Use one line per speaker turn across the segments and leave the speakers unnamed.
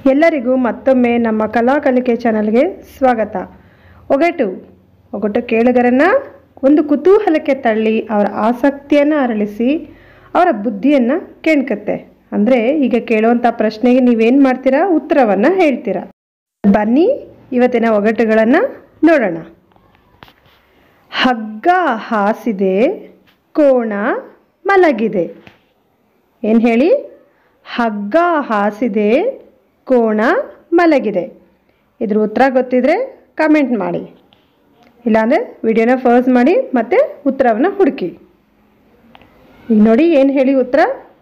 ಎಲ್ಲರಿಗೂ ಮತ್ತೊಮ್ಮೆ ನಮ್ಮ ಕಲಾ ಕಲಿಕೆ ಚಾನಲ್ಗೆ ಸ್ವಾಗತ. ಒಗಟು ಕೇಳುಗರನ್ನ ಒಂದು ಕುತೂಹಲಕ್ಕೆ ತಳ್ಳಿ ಅವರ ಆಸಕ್ತಿಯನ್ನು ಅರಳಿಸಿ ಅವರ ಬುದ್ಧಿಯನ್ನು ಕೆಣಕತ್ತೆ. ಅಂದರೆ ಈಗ ಕೇಳುವಂಥ ಪ್ರಶ್ನೆಗೆ ನೀವೇನು ಮಾಡ್ತೀರಾ, ಉತ್ತರವನ್ನು ಹೇಳ್ತೀರಾ. ಬನ್ನಿ ಇವತ್ತಿನ ಒಗಟುಗಳನ್ನು ನೋಡೋಣ. ಹಗ್ಗ ಹಾಸಿದೆ, ಕೋಣ ಮಲಗಿದೆ. ಏನು ಹೇಳಿ? ಹಗ್ಗ ಹಾಸಿದೆ, ಕೋಣ ಮಲಗಿದೆ. ಇದ್ರ ಉತ್ತರ ಗೊತ್ತಿದ್ರೆ ಕಮೆಂಟ್ ಮಾಡಿ, ಇಲ್ಲಾಂದರೆ ವಿಡಿಯೋನ ಪಾಸ್ ಮಾಡಿ ಮತ್ತು ಉತ್ತರವನ್ನು ಹುಡುಕಿ. ಈಗ ನೋಡಿ, ಏನು ಹೇಳಿ ಉತ್ತರ?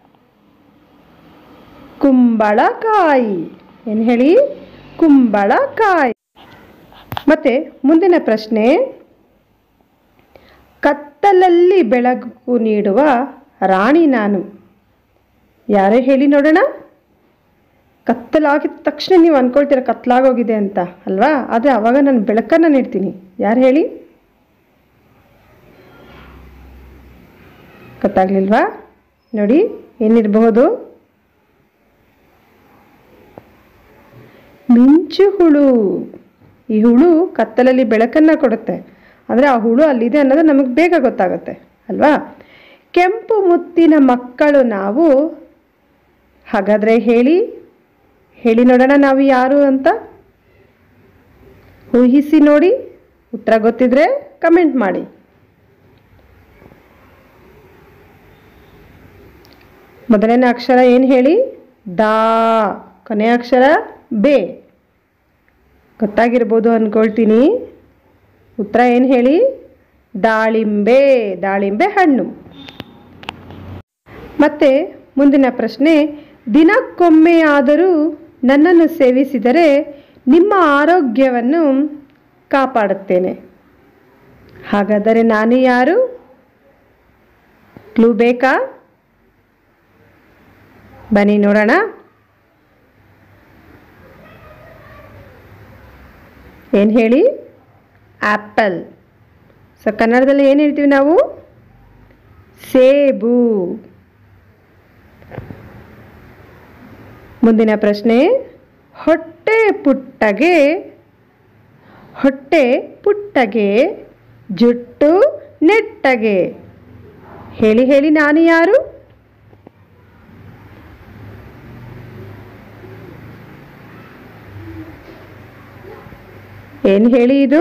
ಕುಂಬಳಕಾಯಿ. ಏನು ಹೇಳಿ? ಕುಂಬಳಕಾಯಿ. ಮತ್ತು ಮುಂದಿನ ಪ್ರಶ್ನೆ, ಕತ್ತಲಲ್ಲಿ ಬೆಳಕು ನೀಡುವ ರಾಣಿ ನಾನು. ಯಾರೇ ಹೇಳಿ ನೋಡೋಣ. ಕತ್ತಲಾಗಿದ ತಕ್ಷಣ ನೀವು ಅಂದ್ಕೊಳ್ತೀರ ಕತ್ತಲಾಗೋಗಿದೆ ಅಂತ ಅಲ್ವಾ? ಆದರೆ ಆವಾಗ ನಾನು ಬೆಳಕನ್ನು ನೀಡ್ತೀನಿ. ಯಾರು ಹೇಳಿ? ಗೊತ್ತಾಗ್ಲಿಲ್ವಾ? ನೋಡಿ, ಏನಿರಬಹುದು? ಮಿಂಚು ಹುಳು. ಈ ಹುಳು ಕತ್ತಲಲ್ಲಿ ಬೆಳಕನ್ನು ಕೊಡುತ್ತೆ. ಅಂದರೆ ಆ ಹುಳು ಅಲ್ಲಿದೆ ಅನ್ನೋದು ನಮಗೆ ಬೇಗ ಗೊತ್ತಾಗುತ್ತೆ ಅಲ್ವಾ? ಕೆಂಪು ಮುತ್ತಿನ ಮಕ್ಕಳು ನಾವು. ಹಾಗಾದರೆ ಹೇಳಿ ನೋಡೋಣ, ನಾವು ಯಾರು ಅಂತ ಊಹಿಸಿ ನೋಡಿ. ಉತ್ತರ ಗೊತ್ತಿದ್ರೆ ಕಮೆಂಟ್ ಮಾಡಿ. ಮೊದಲನೇ ಅಕ್ಷರ ಏನು ಹೇಳಿ? ದಾ. ಕೊನೆಯ ಅಕ್ಷರ ಬೇ. ಗೊತ್ತಾಗಿರ್ಬೋದು ಅಂದ್ಕೊಳ್ತೀನಿ. ಉತ್ತರ ಏನು ಹೇಳಿ? ದಾಳಿಂಬೆ. ದಾಳಿಂಬೆ ಹಣ್ಣು. ಮತ್ತೆ ಮುಂದಿನ ಪ್ರಶ್ನೆ, ದಿನಕ್ಕೊಮ್ಮೆಯಾದರೂ ನನ್ನನ್ನು ಸೇವಿಸಿದರೆ ನಿಮ್ಮ ಆರೋಗ್ಯವನ್ನು ಕಾಪಾಡುತ್ತೇನೆ. ಹಾಗಾದರೆ ನಾನು ಯಾರು? ಕ್ಲೂ ಬೇಕಾ? ಬನ್ನಿ ನೋಡೋಣ. ಏನು ಹೇಳಿ? ಆ್ಯಪಲ್. ಸೊ ಕನ್ನಡದಲ್ಲಿ ಏನು ಹೇಳ್ತೀವಿ ನಾವು? ಸೇಬು. ಮುಂದಿನ ಪ್ರಶ್ನೆ, ಹೊಟ್ಟೆ ಪುಟ್ಟಗೆ ಜುಟ್ಟು ನೆಟ್ಟಗೆ. ಹೇಳಿ ನಾನು ಯಾರು? ಏನು ಹೇಳಿ? ಇದು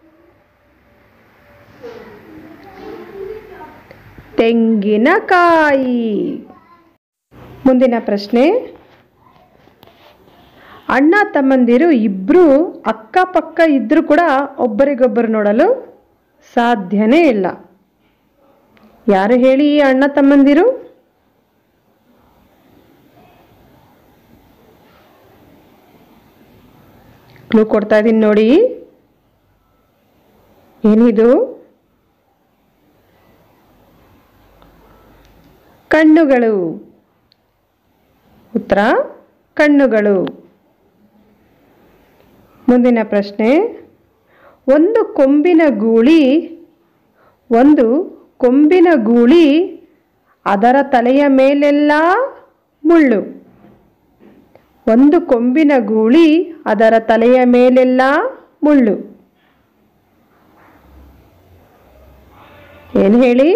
ತೆಂಗಿನಕಾಯಿ. ಮುಂದಿನ ಪ್ರಶ್ನೆ, ಅಣ್ಣ ತಮ್ಮಂದಿರು ಇಬ್ಬರು ಅಕ್ಕಪಕ್ಕ ಇದ್ದರೂ ಕೂಡ ಒಬ್ಬರಿಗೊಬ್ಬರು ನೋಡಲು ಸಾಧ್ಯನೇ ಇಲ್ಲ. ಯಾರು ಹೇಳಿ ಈ ಅಣ್ಣ ತಮ್ಮಂದಿರು? ಕ್ಲೂ ಕೊಡ್ತಾ ಇದ್ದೀನಿ ನೋಡಿ. ಏನಿದು? ಕಣ್ಣುಗಳು. ಉತ್ತರ ಕಣ್ಣುಗಳು. ಮುಂದಿನ ಪ್ರಶ್ನೆ, ಒಂದು ಕೊಂಬಿನ ಗೂಳಿ ಅದರ ತಲೆಯ ಮೇಲೆಲ್ಲ ಮುಳ್ಳು. ಒಂದು ಕೊಂಬಿನ ಗೂಳಿ ಅದರ ತಲೆಯ ಮೇಲೆಲ್ಲ ಮುಳ್ಳು. ಏನು ಹೇಳಿ?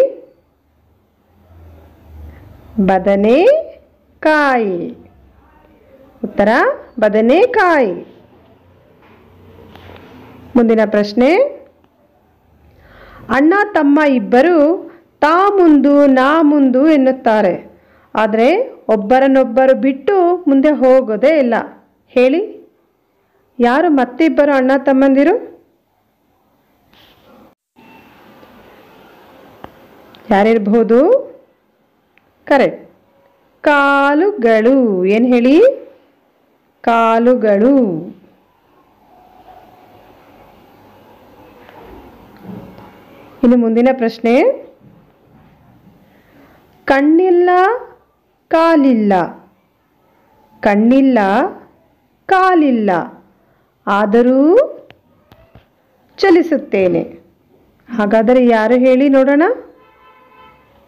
ಬದನೆಕಾಯಿ. ಉತ್ತರ ಬದನೆಕಾಯಿ. ಮುಂದಿನ ಪ್ರಶ್ನೆ, ಅಣ್ಣ ತಮ್ಮ ಇಬ್ಬರು ತಾ ಮುಂದು ನಾ ಮುಂದು ಎನ್ನುತ್ತಾರೆ, ಆದರೆ ಒಬ್ಬರನ್ನೊಬ್ಬರು ಬಿಟ್ಟು ಮುಂದೆ ಹೋಗೋದೇ ಇಲ್ಲ. ಹೇಳಿ, ಯಾರು ಮತ್ತಿಬ್ಬರು ಅಣ್ಣ ತಮ್ಮಂದಿರು? ಯಾರಿರಬಹುದು? ಕರೆಕ್ಟ್, ಕಾಲುಗಳು. ಏನು ಹೇಳಿ? ಕಾಲುಗಳು. ಇನ್ನು ಮುಂದಿನ ಪ್ರಶ್ನೆ, ಕಣ್ಣಿಲ್ಲ ಕಾಲಿಲ್ಲ ಆದರೂ ಚಲಿಸುತ್ತೇನೆ. ಹಾಗಾದರೆ ಯಾರು ಹೇಳಿ ನೋಡೋಣ?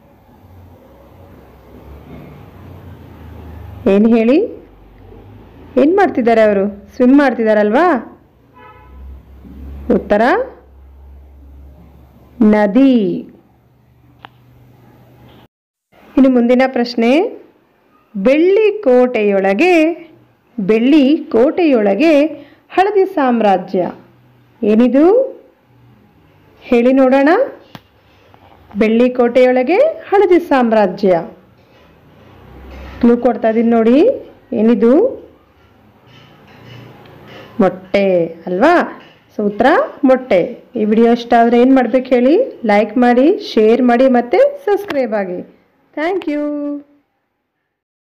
ಏನು ಹೇಳಿ? ಏನು ಮಾಡ್ತಿದ್ದಾರೆ ಅವರು? ಸ್ವಿಮ್ ಮಾಡ್ತಿದ್ದಾರಲ್ವಾ? ಉತ್ತರ ನದಿ. ಇನ್ನು ಮುಂದಿನ ಪ್ರಶ್ನೆ, ಬೆಳ್ಳಿ ಕೋಟೆಯೊಳಗೆ ಹಳದಿ ಸಾಮ್ರಾಜ್ಯ. ಏನಿದು? ಹೇಳಿ ನೋಡೋಣ. ಬೆಳ್ಳಿ ಕೋಟೆಯೊಳಗೆ ಹಳದಿ ಸಾಮ್ರಾಜ್ಯ. ಕ್ಲೂ ಕೊಡ್ತಾ ಇದೀನಿ ನೋಡಿ. ಏನಿದು? ಮೊಟ್ಟೆ ಅಲ್ವಾ? ಸೊ ಉತ್ತರ ಮೊಟ್ಟೆ. ಈ ವಿಡಿಯೋ ಇಷ್ಟ ಆದರೆ ಏನು ಮಾಡ್ಬೇಕು ಹೇಳಿ? ಲೈಕ್ ಮಾಡಿ, ಶೇರ್ ಮಾಡಿ ಮತ್ತು ಸಬ್ಸ್ಕ್ರೈಬ್ ಆಗಿ. Thank you.